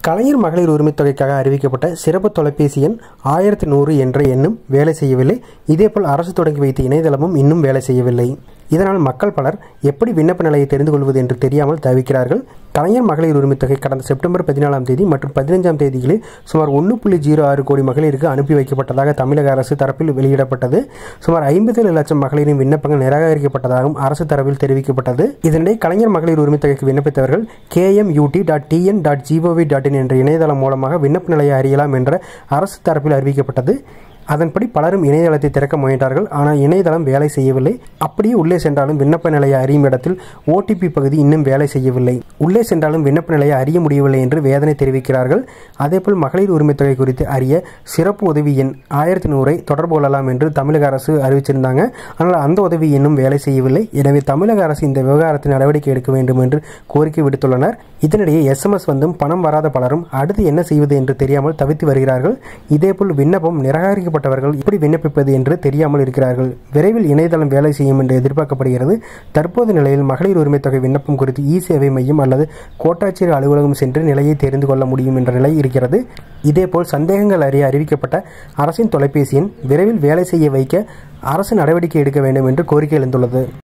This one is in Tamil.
கலைஞர் மகளிர் உரிமைத் தொகைக்காக அறிவிக்கப்பட்ட சிறப்பு தொலைபேசி எண் 1100 என்ற எண்ணும் வேலை செய்யவில்லை. இதேபோல் அரசு தொடங்கி வைத்த இணையதளமும் இன்னும் வேலை செய்யவில்லை. இதனால் மக்கள் பலர் எப்படி விண்ணப்ப நிலையை தெரிந்து கொள்வது என்று தெரியாமல் தவிக்கிறார்கள். கலைஞர் மகளிர் உரிமைத் தொகை கடந்த செப்டம்பர் 14ஆம் தேதி மற்றும் 15ஆம் தேதிகளில் சுமார் 1.06 கோடி மகளிருக்கு அனுப்பி வைக்கப்பட்டதாக தமிழக அரசு தரப்பில் வெளியிடப்பட்டது. சுமார் 57 லட்சம் மகளிரின் விண்ணப்பங்கள் நிராகரிக்கப்பட்டதாகவும் அரசு தரப்பில் தெரிவிக்கப்பட்டது. இதனிடையே கலைஞர் மகளிர் உரிமைத் தொகைக்கு விண்ணப்பித்தவர்கள் kmut.tn.gov.in என்ற இணையதளம் மூலமாக விண்ணப்ப நிலையை அறியலாம் என்ற அரசு தரப்பில் அறிவிக்கப்பட்டது. அதன்படி பலரும் இணையதளத்தை திறக்க முயன்றார்கள். ஆனால் இணையதளம் வேலை செய்யவில்லை. அப்படியே உள்ளே சென்றாலும் விண்ணப்ப நிலையை அறியும் இடத்தில் OTP பகுதி இன்னும் வேலை செய்யவில்லை. உள்ளே சென்றாலும் விண்ணப்ப நிலையை அறிய முடியவில்லை என்று வேதனை தெரிவிக்கிறார்கள். அதேபோல் மகளிர் உரிமைத் தொகை குறித்து அறிய சிறப்பு உதவி எண் 1100 தொடர்பு கொள்ளலாம் என்று தமிழக அரசு அறிவிச்சிருந்தாங்க. ஆனால் அந்த உதவி இன்னும் வேலை செய்யவில்லை. எனவே தமிழக அரசு இந்த விவகாரத்தில் நடவடிக்கை எடுக்க வேண்டும் என்று கோரிக்கை விடுத்துள்ளனர். இதனிடையே SMS வந்தும் பணம் வராத பலரும் அடுத்து என்ன செய்வது என்று தெரியாமல் தவித்து வருகிறார்கள். இதேபோல் விண்ணப்பம் நிராகரிக்கப்பட்டவர்கள் எப்படி விண்ணப்பிப்பது என்று தெரியாமல் இருக்கிறார்கள். விரைவில் இணையதளம் வேலை செய்யும் என்று எதிர்பார்க்கப்படுகிறது. தற்போது நிலையில் மகளிர் உரிமைத் தொகை விண்ணப்பம் குறித்து சேவை மையம் அல்லது கோட்டாட்சியர் அலுவலகம் சென்று நிலையை தெரிந்து கொள்ள முடியும் என்ற நிலை இருக்கிறது. இதேபோல் சந்தேகங்கள் அறிய அறிவிக்கப்பட்ட அரசின் தொலைபேசி எண் விரைவில் வேலை செய்ய வைக்க அரசு நடவடிக்கை எடுக்க வேண்டும் என்று கோரிக்கை எழுந்துள்ளது.